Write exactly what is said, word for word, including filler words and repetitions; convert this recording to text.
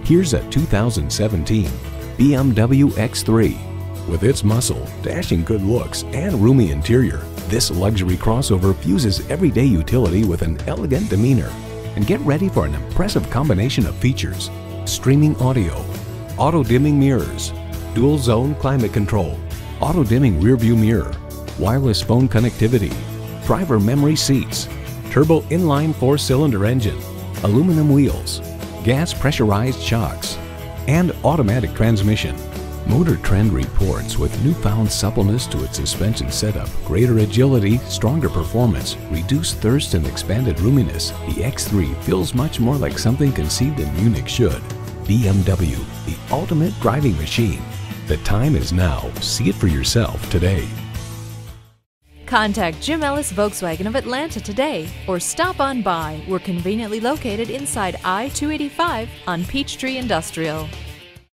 Here's a two thousand seventeen B M W X three. With its muscle, dashing good looks, and roomy interior, this luxury crossover fuses everyday utility with an elegant demeanor. And get ready for an impressive combination of features: streaming audio, auto-dimming mirrors, dual-zone climate control, auto-dimming rear-view mirror, wireless phone connectivity, driver memory seats, turbo inline four-cylinder engine, aluminum wheels, gas pressurized shocks, and automatic transmission. Motor Trend reports with newfound suppleness to its suspension setup, greater agility, stronger performance, reduced thirst, and expanded roominess, the X three feels much more like something conceived in Munich should. B M W, the ultimate driving machine. The time is now. See it for yourself today. Contact Jim Ellis Volkswagen of Atlanta today or stop on by. We're conveniently located inside I two eighty-five on Peachtree Industrial.